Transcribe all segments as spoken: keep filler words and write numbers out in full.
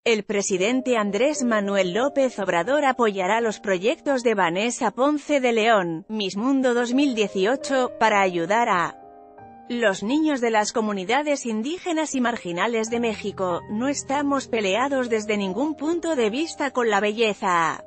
El presidente Andrés Manuel López Obrador apoyará los proyectos de Vanessa Ponce de León, Miss Mundo dos mil dieciocho, para ayudar a los niños de las comunidades indígenas y marginales de México. No estamos peleados desde ningún punto de vista con la belleza.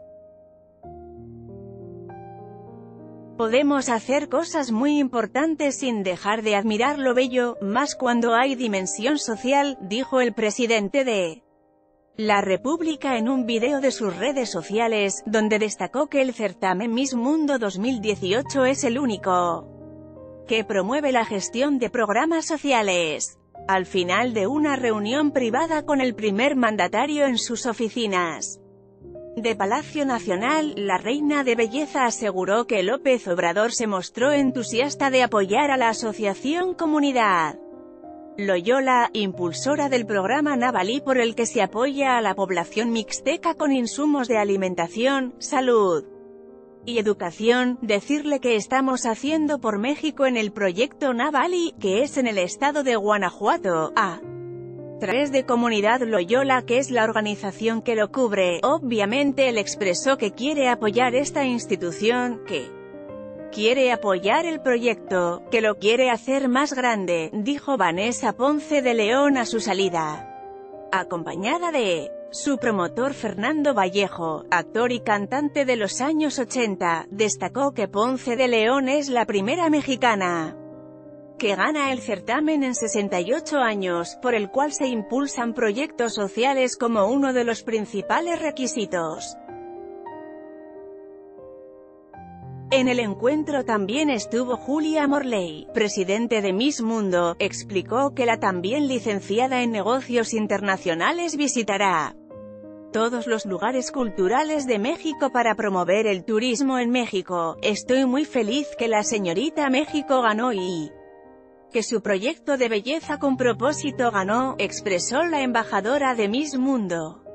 Podemos hacer cosas muy importantes sin dejar de admirar lo bello, más cuando hay dimensión social, dijo el presidente de la República en un video de sus redes sociales, donde destacó que el certamen Miss Mundo dos mil dieciocho es el único que promueve la gestión de programas sociales. Al final de una reunión privada con el primer mandatario en sus oficinas de Palacio Nacional, la reina de belleza aseguró que López Obrador se mostró entusiasta de apoyar a la asociación Comunidad Loyola, impulsora del programa Navali, por el que se apoya a la población mixteca con insumos de alimentación, salud y educación. Decirle que estamos haciendo por México en el proyecto Navali, que es en el estado de Guanajuato, a través de Comunidad Loyola, que es la organización que lo cubre. Obviamente él expresó que quiere apoyar esta institución, que quiere apoyar el proyecto, que lo quiere hacer más grande, dijo Vanessa Ponce de León a su salida, acompañada de su promotor Fernando Vallejo, actor y cantante de los años ochenta. Destacó que Ponce de León es la primera mexicana que gana el certamen en sesenta y ocho años, por el cual se impulsan proyectos sociales como uno de los principales requisitos. En el encuentro también estuvo Julia Morley, presidente de Miss Mundo. Explicó que la también licenciada en negocios internacionales visitará todos los lugares culturales de México para promover el turismo en México. Estoy muy feliz que la señorita México ganó y que su proyecto de belleza con propósito ganó, expresó la embajadora de Miss Mundo.